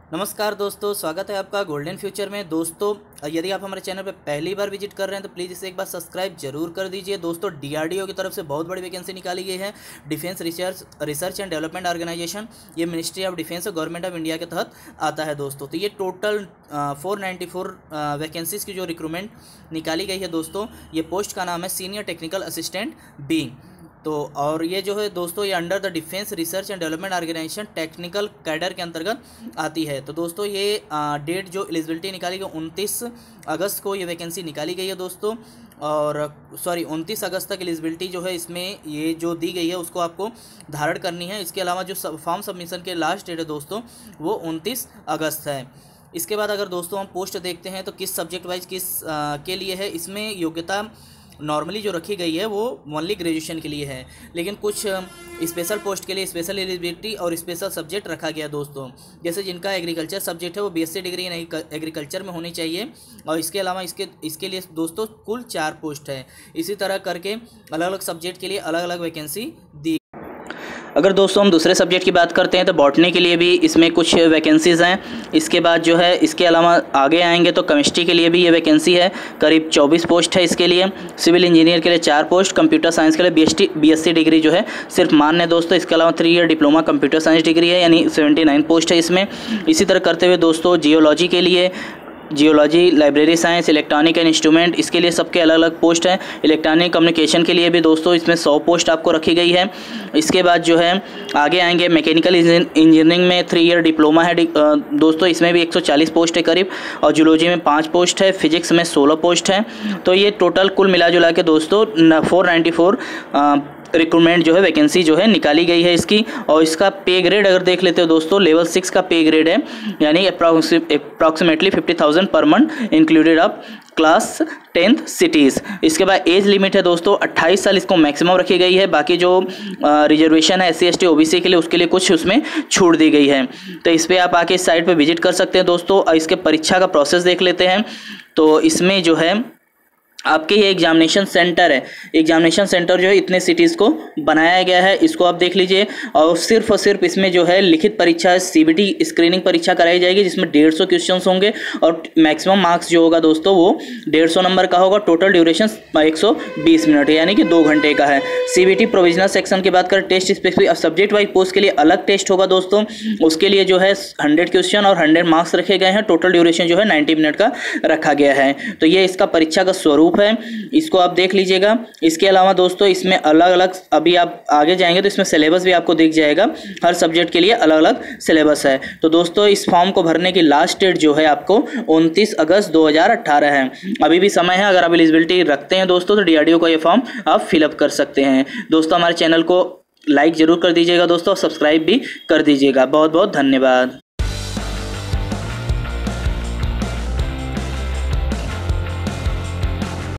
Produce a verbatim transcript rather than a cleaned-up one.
नमस्कार दोस्तों, स्वागत है आपका गोल्डन फ्यूचर में। दोस्तों, यदि आप हमारे चैनल पर पहली बार विजिट कर रहे हैं तो प्लीज़ इसे एक बार सब्सक्राइब जरूर कर दीजिए। दोस्तों, डीआरडीओ की तरफ से बहुत बड़ी वैकेंसी निकाली गई है। Defence research research and development organisation, ये मिनिस्ट्री ऑफ डिफेंस और गवर्नमेंट ऑफ इंडिया के तहत आता है दोस्तों। तो ये total four ninety four vacancies की जो रिक्रूटमेंट निकाली गई है दोस्तों, ये पोस्ट का नाम है सीनियर टेक्निकल असिस्टेंट बी। तो और ये जो है दोस्तों, ये under the defence research and development organisation technical cadre के अंतर्गत आती है। तो दोस्तों, ये डेट जो एलिजिबिलिटी निकाली गई उनतीस अगस्त को ये वैकेंसी निकाली गई है दोस्तों। और सॉरी उनतीस अगस्त तक एलिजिबिलिटी जो है इसमें ये जो दी गई है उसको आपको धारण करनी है। इसके अलावा जो सब फॉर्म सबमिशन के लास्ट डेट है दोस्तों, वो उनतीस अगस्त है। इसके बाद अगर दोस्तों हम पोस्ट देखते हैं तो किस सब्जेक्ट वाइज किस आ, के लिए है, इसमें योग्यता नॉर्मली जो रखी गई है वो ओनली ग्रेजुएशन के लिए है, लेकिन कुछ स्पेशल पोस्ट के लिए स्पेशल एलिजिबिलिटी और स्पेशल सब्जेक्ट रखा गया दोस्तों। जैसे जिनका एग्रीकल्चर सब्जेक्ट है वो बीएससी डिग्री एग्रीकल्चर में होनी चाहिए। और इसके अलावा इसके इसके लिए दोस्तों कुल चार पोस्ट है। इसी तरह करके अलग अलग सब्जेक्ट के लिए अलग अलग वैकेंसी दी। अगर दोस्तों हम दूसरे सब्जेक्ट की बात करते हैं तो बॉटनी के लिए भी इसमें कुछ वैकेंसीज़ हैं। इसके बाद जो है इसके अलावा आगे आएंगे तो केमिस्ट्री के लिए भी ये वैकेंसी है, करीब चौबीस पोस्ट है इसके लिए। सिविल इंजीनियर के लिए चार पोस्ट, कंप्यूटर साइंस के लिए बीएसटी बीएससी डिग्री जो है सिर्फ मान्य है दोस्तों। इसके अलावा three year diploma computer science degree है, यानी सेवेंटी नाइन पोस्ट है इसमें। इसी तरह करते हुए दोस्तों जियोलॉजी के लिए geology, library science, electronic and instrument, इसके लिए सबके अलग अलग पोस्ट हैं। इलेक्ट्रॉनिक कम्युनिकेशन के लिए भी दोस्तों इसमें सौ पोस्ट आपको रखी गई है। इसके बाद जो है आगे आएंगे मैकेनिकल इंजीनियरिंग में थ्री ईयर डिप्लोमा है दोस्तों, इसमें भी एक सौ चालीस पोस्ट है करीब। और जूलॉजी में पाँच पोस्ट है, फिजिक्स में सोलह पोस्ट है। तो ये टोटल कुल मिला जुला के दोस्तों फोर नाइन्टी फोर रिक्रूटमेंट जो है वैकेंसी जो है निकाली गई है इसकी। और इसका पे ग्रेड अगर देख लेते हो दोस्तों, लेवल सिक्स का पे ग्रेड है, यानी अप्रॉक्सीमेटली फिफ्टी थाउजेंड पर month included of class tenth cities. इसके बाद एज लिमिट है दोस्तों अट्ठाईस साल, इसको मैक्सिमम रखी गई है। बाकी जो रिजर्वेशन है S C S T O B C के लिए, उसके लिए कुछ उसमें छूट दी गई है। तो इस पर आप आके इस साइट पर विजिट कर सकते हैं दोस्तों। और इसके परीक्षा का प्रोसेस देख लेते हैं। तो इसमें जो है आपके ये एग्जामिनेशन सेंटर है, एग्जामिनेशन सेंटर जो है इतने सिटीज़ को बनाया गया है, इसको आप देख लीजिए। और सिर्फ और सिर्फ इसमें जो है लिखित परीक्षा सीबीटी स्क्रीनिंग परीक्षा कराई जाएगी, जिसमें डेढ़ सौ क्वेश्चंस होंगे और मैक्सिमम मार्क्स जो होगा दोस्तों वो डेढ़ सौ नंबर का होगा। टोटल ड्यूरेशन एक सौ बीस मिनट है, यानी कि दो घंटे का है। सीबीटी प्रोविजनल सेक्शन की बात करें, test specific subject wise post के लिए अलग टेस्ट होगा दोस्तों। उसके लिए जो है हंड्रेड क्वेश्चन और हंड्रेड मार्क्स रखे गए हैं। टोटल ड्यूरेशन जो है नाइन्टी मिनट का रखा गया है। तो ये इसका परीक्षा का स्वरूप है, इसको आप देख लीजिएगा। इसके अलावा दोस्तों इसमें अलग अलग, अभी आप आगे जाएंगे तो इसमें सिलेबस भी आपको दिख जाएगा। हर सब्जेक्ट के लिए अलग अलग सिलेबस है। तो दोस्तों इस फॉर्म को भरने की लास्ट डेट जो है आपको उनतीस अगस्त दो हज़ार अठारह है। अभी भी समय है, अगर आप एलिजिबिलिटी रखते हैं दोस्तों तो डीआरडीओ का ये फॉर्म आप फिलअप कर सकते हैं दोस्तों। हमारे चैनल को लाइक जरूर कर दीजिएगा दोस्तों, सब्सक्राइब भी कर दीजिएगा। बहुत बहुत धन्यवाद।